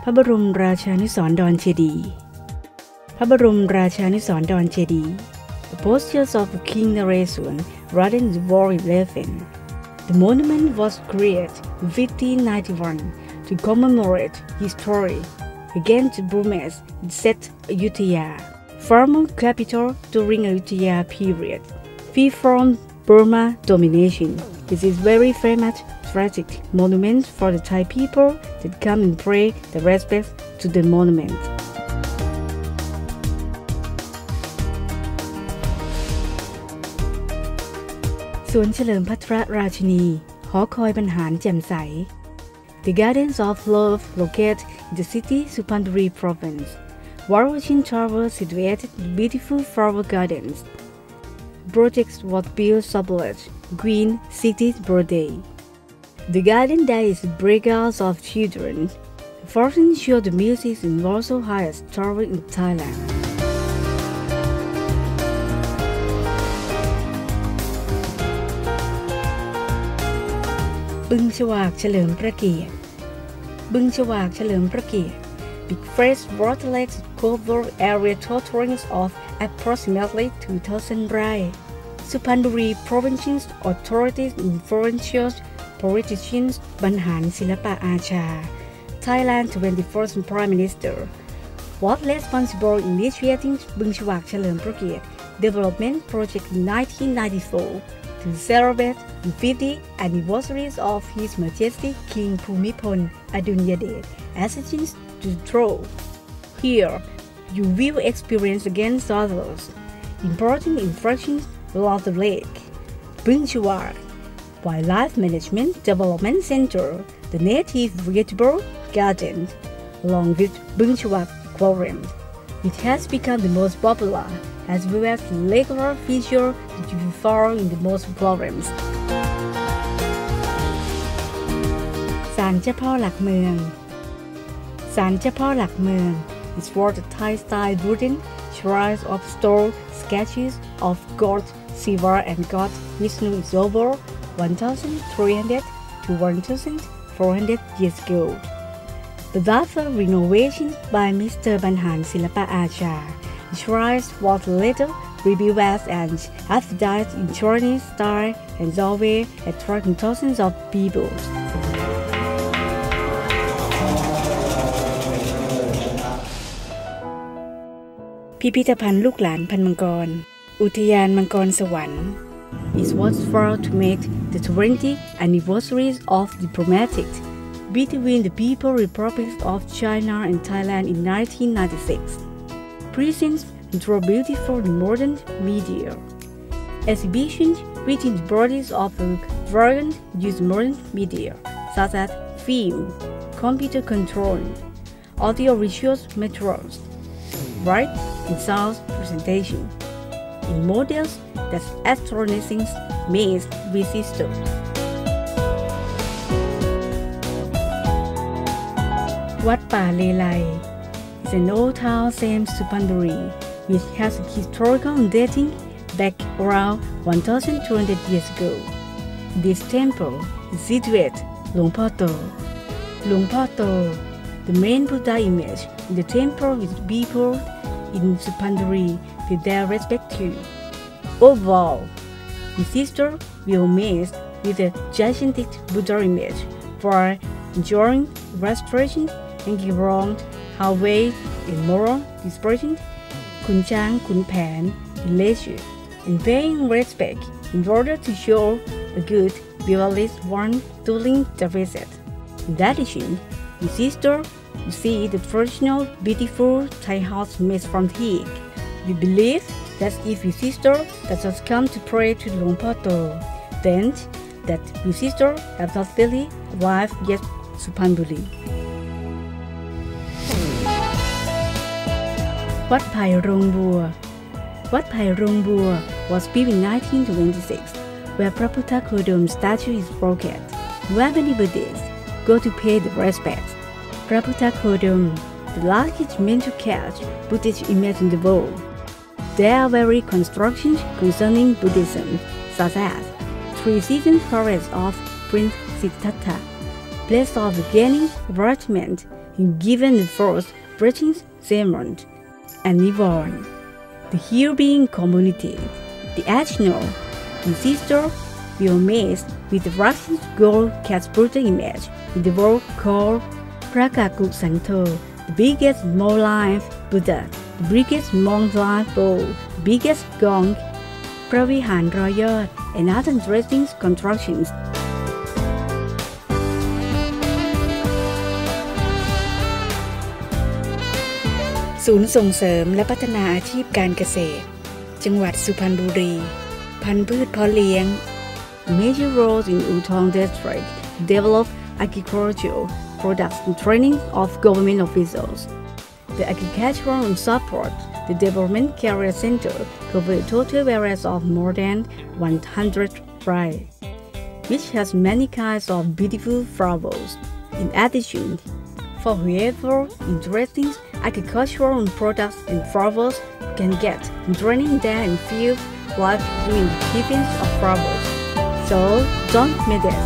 พระบรมราชานุสรณ์ดอนเจดีย์พระบรมราชานุสรณ์ดอนเจดีย์ The postures of King Naresuan rather than the War 11. The monument was created in 1591 to commemorate his story against the Burmese set Ayutthaya, former capital during Ayutthaya period, free from Burma domination. This is very famous tragic monument for the Thai people that come and pay their respects to the monument. สวนเฉลิมพัทรราชินีหอคอยบรรหารแจ่มใส The Gardens of Love located in the city Suphanburi province. Warwichin Tower situated in beautiful flower gardens. Project was built celebrate Green City's birthday. The garden there is breakouts of children. Fortune show the music in also highest tower in Thailand. บึงฉวากเฉลิมพระเกียรติบึงฉวากเฉลิมพระเกียรติ Big fresh waterlets cover area totaling of approximately 2,000 rai. Suphanburi provincial authorities influential politicians บรรหารศิลปะอาชา Thailand 21st Prime Minister was responsible in initiating บึงฉวากเฉลิมพระเกียรติ Development Project in 1994 to celebrate the 50th anniversary of His Majesty King Bhumibol Adulyadej ascension to the throne. Here, you will experience against others important infractions along the lake. Bung Chawak Wildlife Management Development Center, the native vegetable garden, along with Bung Chawak Aquarium. It has become the most popular, as well as the regular feature that you will find in the most aquariums. ศาลเจ้าพ่อหลักเมืองศาลเจ้าพ่อหลักเมือง is for the Thai-style wooden shrines of stone sketches of God Shiva and God Vishnu is over 1,300 to 1,400 years ago. But after renovation by Mr. Banhan Silapa Acha, the shrines was later rebuilt as and Aphrodite in Chinese style and always attracting thousands of people. พิพิธภัณฑ์ลูกหลานพันมังกรอุทยานมังกรสวรรค์ It was proud to make the 20th anniversary of diplomatic between the People's Republic of China and Thailand in 1996. Presents draw beautiful modern media. Exhibitions within the bodies of the variant use modern media, such as film, computer control, audio-visual materials, light and sound presentation, in models that astronautics makes with systems. วัดป่าเลไล is an old town named Suphanburi, which has a historical dating back around 1,200 years ago. This temple is situated Luang Pho To. Luang Pho To, the main Buddha image in the temple with people in Suphanburi with their respect to. Overall, visitors will amazed with the gigantic Buddha image for enjoying restoration and give wrong how way in moral dispersion, ขุนช้างขุนแผน in leisure, and paying respect in order to show a good visualist one during the visit. In addition, visitors will see the traditional beautiful Thai house made from teak. We believe that if visitors that has come to pray to Luang Pho To, then that visitors have not really arrived yet Suphanburi. วัดไผ่โรงบัววัดไผ่โรงบัว was built in 1926, where Praputa Kodum statue is located. Where many Buddhists go to pay the respects. Praputa Kodum, the largest mental catch Buddhist image in the world. There are various constructions concerning Buddhism, such as Three-season forest of Prince Siddhartha, place of gaining enlightenment given the first preaching sermon and Nivon. The Herebeing community, the Additional, and sister were amazed with the Russian gold cast Buddha image in the world called Prakaku Santo, the biggest small life Buddha, the biggest monk life bowl, the biggest gong, Pravihan Royal, and other interesting constructions. ศูนย์ส่งเสริมและพัฒนาอาชีพการเกษตรจังหวัดสุพรรณบุรีพันธุ์พืชเพาะเลี้ยง Major roles in Utong District develop agricultural products and training of government officials. The agricultural support the Development Career Center covers total areas of more than 100 acres, which has many kinds of beautiful flowers. In addition, for whoever interested in agricultural products and flowers can get training there in field life doing the keeping of flowers. So don't miss it.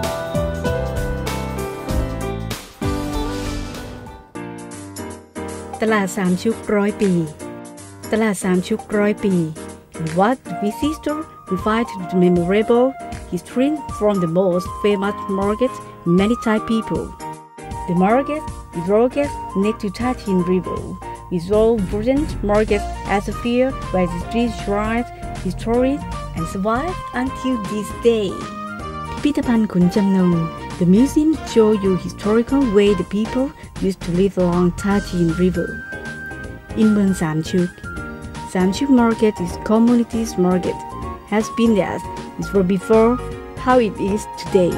ตลาดสามชุก100 ปีตลาดสามชุก100 ปี What visitor provide the memorable history from the most famous market many Thai people. The market is located next to Tachin River, with all brilliant market atmosphere where the streets thrive, history, and survive until this day. พิพิธภัณฑ์ขุนจำนง The museum show you historical way the people used to live along Tachin River. In เมืองสามชุก Samchuk Market is community's market, has been as it was before how it is today.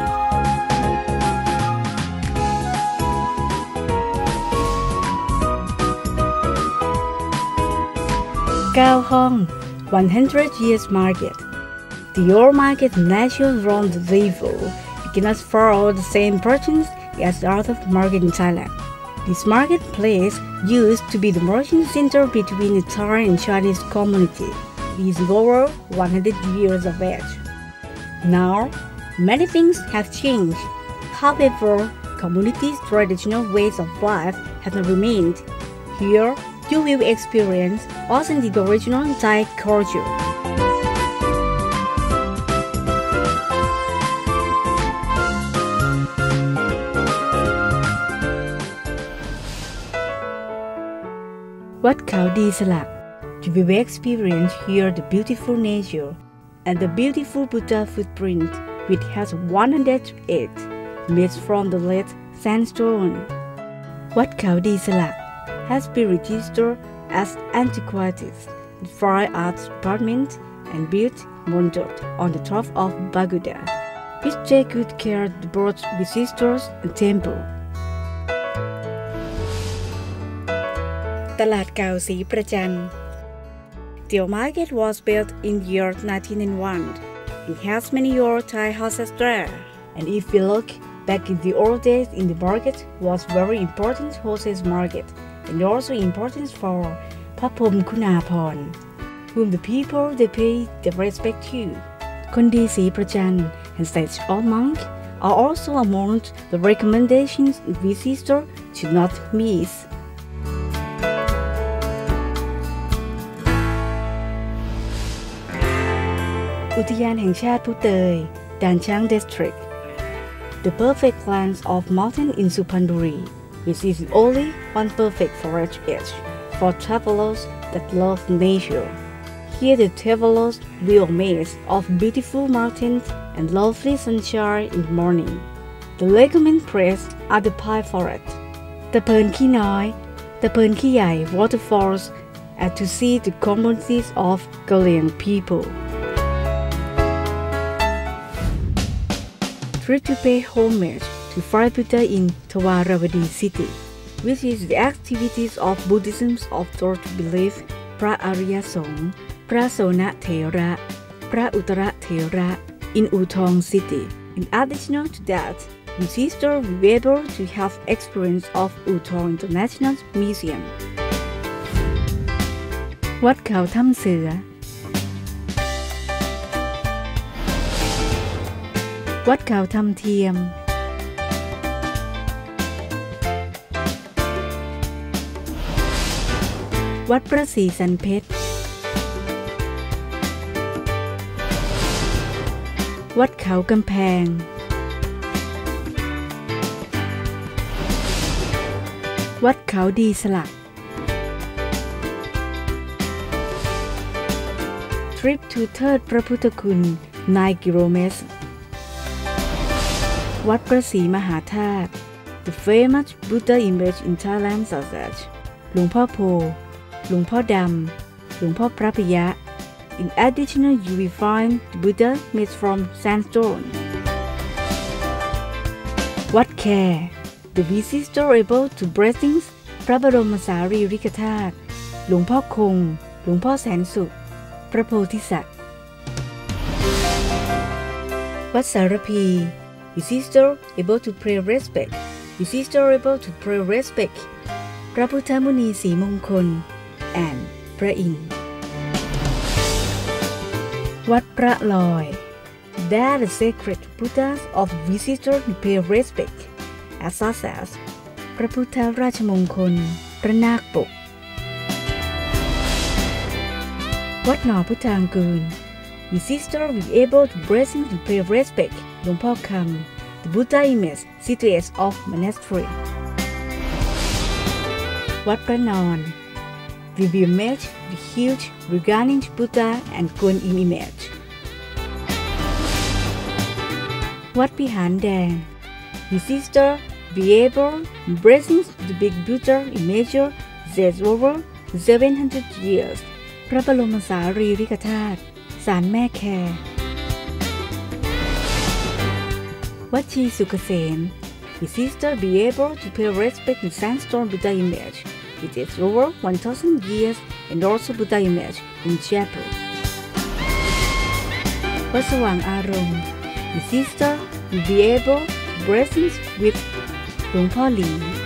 9 ห้อง 100 years market. The old market national round the river cannot follow the same patterns as the other market in Thailand. This marketplace used to be the merchant center between the Thai and Chinese community. It is over 100 years of age. Now, many things have changed. However, community's traditional ways of life have not remained. Here, you will experience authentic original Thai culture. Wat Khao Di Salak. You will experience here the beautiful nature and the beautiful Buddha footprint, which has 108 made from the red sandstone. Wat Khao Di Salak has been registered as antiquities, the Fine Arts Department, and built mounted on the top of Pagoda, which take good care of both visitors and temple. ตลาดเก่าศรีประจัน The market was built in the year 1901. It has many old Thai houses there. And if we look back in the old days in the market was very important horses market and also important for Papom Kunapon, whom the people they pay the respect to. คนดีศรีประจัน and such old monk are also among the recommendations visitor should not miss. อุทยานแห่งชาติผู้เตย Daan Chang District. The perfect lands of mountain in Suphanburi, which is only one perfect forest edge for travelers that love nature. Here the travelers will amaze of beautiful mountains and lovely sunshine in the morning. The recommend place are the pine forest, the Pern Khi Noi, the Pern Khi Yai waterfalls, and to see the communities of Kaliang people. Trip to pay homage to Fire Buddha in Tawaravadi city, which is the activities of Buddhism of thought belief, พระอริยสงฆ์พระโสนเถระ พระอุตรเถระ in Utong city. In addition to that, visitors will be able to have experience of Utong International Museum. วัดเขาถ้ำเสือวัดเขาถ้ำเทียมวัดพระศรีสันเพชรวัดเขากำแพงวัดเขาดีสลักทริปทูเทิดพระพุทธคุณ9 กิโลเมตรวัดพระศรีมหาธาตุ The famous Buddha image in Thailand such as หลวงพ่อโพหลวงพ่อดำหลวงพ่อพระพยะ In addition you will find the Buddha made from sandstone วัดแคThe visitor able to blessings พระบรมสารีริกธาตุหลวงพ่อคงหลวงพ่อแสนสุขพระโพธิสัตว์วัดสารพี Visitor able to pay respect Visitor able to pay respect พระพุทธมุนีศรีมงคล and พระอินทร์วัดพระลอย That the sacred Buddhas of visitor to pay respect as such as พระพุทธราชมงคลพระนาคปกวัดหนอพุทธางกูล The sister will able to blessing to pay respect หลวงพ่อคำ The Buddha image situates of monastery วัดพระนอน We will match the huge regarding Buddha and Kuan Yin image วัดพิหารแดง The sister be able blessings the big Buddha image that over 700 years พระบรมสารีริกธาตุศาลแม่แควัดชีสุกเกษม The sister be able to pay respect to sandstone Buddha image it is over 1,000 years and also Buddha image in chapel วัดสว่างอารมณ์ The sister will be able blessings with หลวงพ่อหลี